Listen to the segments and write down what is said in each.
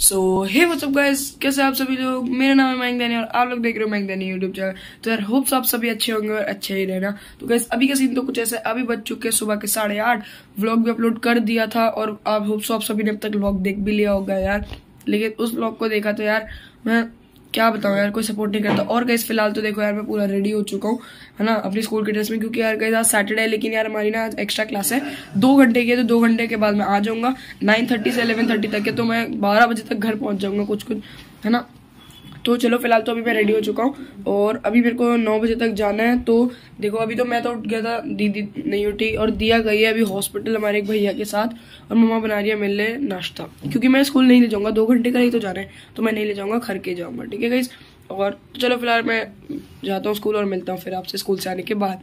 सो hey what's up guys, कैसे आप सभी लोग। मेरा नाम है मयंक दैनी और आप लोग देख रहे हो मयंक दैनी यूट्यूब चैनल। तो यार होप्स आप सभी अच्छे होंगे और अच्छे ही रहना। तो गाइस अभी का सीन तो कुछ ऐसा, अभी बज चुके सुबह के 8:30। व्लॉग भी अपलोड कर दिया था और आप होप्स आप सभी ने अब तक व्लॉग देख भी लिया होगा यार। लेकिन उस व्लॉग को देखा तो यार मैं क्या बताऊं यार, कोई सपोर्ट नहीं करता। और गाइस फिलहाल तो देखो यार मैं पूरा रेडी हो चुका हूँ, है ना, अपनी स्कूल की ड्रेस में, क्योंकि यार गाइस आज सैटरडे है। लेकिन यार हमारी ना एक्स्ट्रा क्लास है 2 घंटे की है, तो 2 घंटे के बाद मैं आ जाऊंगा। 9:30 से 11:30 तक है, तो मैं 12 बजे तक घर पहुंच जाऊंगा कुछ, है ना। तो चलो फिलहाल तो अभी मैं रेडी हो चुका हूँ और अभी मेरे को 9 बजे तक जाना है। तो देखो अभी तो मैं तो उठ गया था, दीदी नहीं उठी और दिया गई है अभी हॉस्पिटल हमारे एक भैया के साथ, और मम्मा बना रही है मेरे लिए नाश्ता, क्योंकि मैं स्कूल नहीं ले जाऊंगा, 2 घंटे का ही तो जाना है, तो मैं नहीं ले जाऊंगा, घर के जाऊंगा, ठीक है गाइस। और चलो फिलहाल मैं जाता हूँ स्कूल और मिलता हूँ फिर आपसे स्कूल से आने के बाद।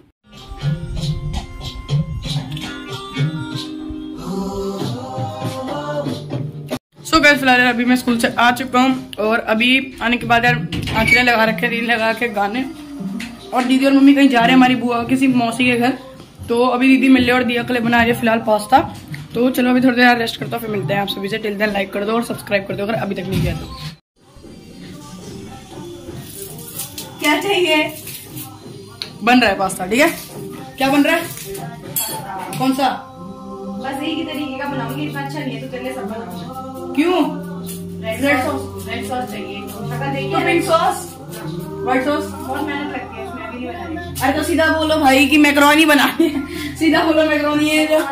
सो गाइस फिलहाल अभी मैं स्कूल से आ चुका हूँ और अभी आने के बाद यार आंखें लगा रखे, रील लगा के गाने, और दीदी और मम्मी कहीं जा रहे हैं हमारी बुआ किसी मौसी के घर। तो अभी दीदी मिल रही और दिया कल बना रही है फिलहाल पास्ता। तो चलो अभी थोड़ी देर रेस्ट करता हूँ, फिर मिलते हैं आप सभी से। टिल देन लाइक कर दो और सब्सक्राइब कर दो अगर अभी तक नहीं किया तो। क्या चाहिए? बन रहा है पास्ता, ठीक है। क्या बन रहा है? कौन सा? बस यही तरीके का बनाऊंगी, इतना अच्छा नहीं है तो तेरे लिए सब बनाऊंगा। क्यों? रेड सॉस चाहिए, तो पिंक सॉस, व्हाइट सॉस बहुत मेहनत लगती है उसमें, अभी नहीं बना रही। अरे तो सीधा बोलो भाई कि मैक्रोनी बनानी है, सीधा बोलो मैक्रोनी है जो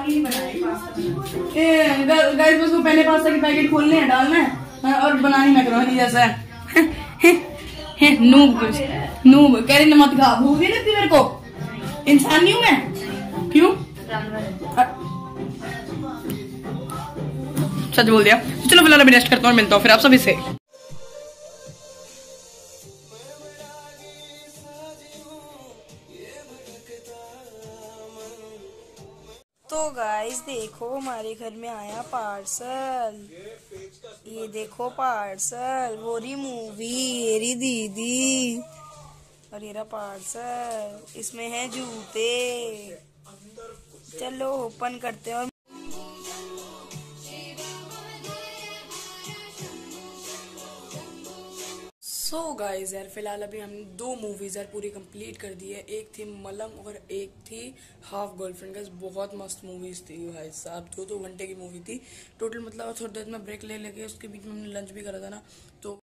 गाइस। बस वो पहले पास्ता के पैकेट खोलने हैं, डालना है और बनानी मैक्रोनी जैसा है। नूब कह रही मत खा, भूख नहीं लगती मेरे को, इंसान नहीं हूँ मैं। क्यों? सच बोल दिया। तो चलो फिलहाल अभी रेस्ट करता हूँ, मिलता हूँ फिर आप सभी से। तो गाइस देखो हमारे घर में आया पार्सल, ये देखो पार्सल, वो रही मूवी, ये रही दीदी, और ये रहा पार्सल, इसमें है जूते। चलो ओपन करते हैं। और सो गाइज यार फिलहाल अभी हमने 2 मूवीज यार पूरी कंप्लीट कर दी है। एक थी मलंग और एक थी हाफ गर्लफ्रेंड। गाइस बहुत मस्त मूवीज थी भाई साहब, 2 घंटे की मूवी थी टोटल। मतलब थोड़ी देर में ब्रेक ले लेके उसके बीच में हमने लंच भी करा था ना। तो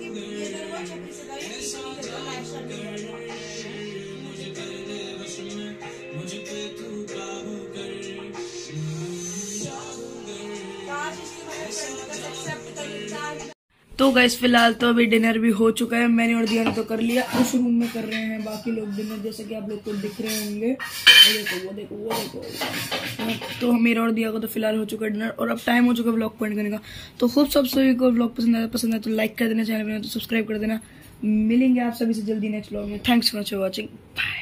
तो गाइस फिलहाल तो अभी डिनर भी हो चुका है, मैंने और दिया ने तो कर लिया। उस रूम में कर रहे हैं बाकी लोग डिनर, जैसे कि आप लोग को दिख रहे होंगे। वो देखो। तो मेरा और दिया को तो फिलहाल हो चुका है डिनर और अब टाइम हो चुका है व्लॉग पॉइंट करने का। तो खूब सब सभी को व्लॉग पसंद है तो लाइक कर देना, चैनल पर तो सब्सक्राइब कर देना। मिलेंगे आप सभी से जल्दी नेक्स्ट व्लॉग में। Thanks for watching.